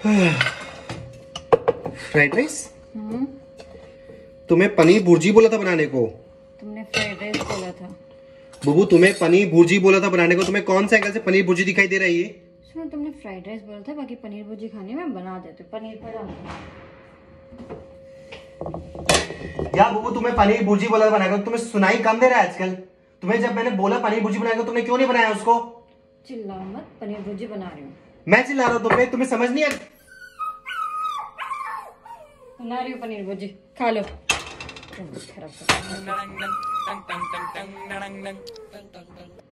Fried rice? तुम्हें पनीर भुर्जी बोला था बनाने को। तुमने फ्राइड राइस बोला था। बुबू तुम्हें पनीर भुर्जी बोला था बनाने को, तुम्हें कौन सा एंगल से पनीर भुर्जी दिखाई दे रही है? सुनो, तुमने फ्राइड राइस बोला था, बाकी पनीर भुर्जी खानी मैं बना देती हूँ। पनीर पड़ा या बुबू तुम्हें पनीर भुर्जी बोला था बनाने को, तुम्हें सुनाई कम दे रहा है आजकल। तुम्हें जब मैंने बोला पनीर भुर्जी बनाने को, तुमने क्यों नहीं बनाया उसको? चिल्लाओ मत, पनीर भुर्जी बना रही हूँ। मैं चिल्ला रहा हूँ तुम्हें समझ नहीं आ बना रही हूँ पनीर भुर्जी, खा लो। खराब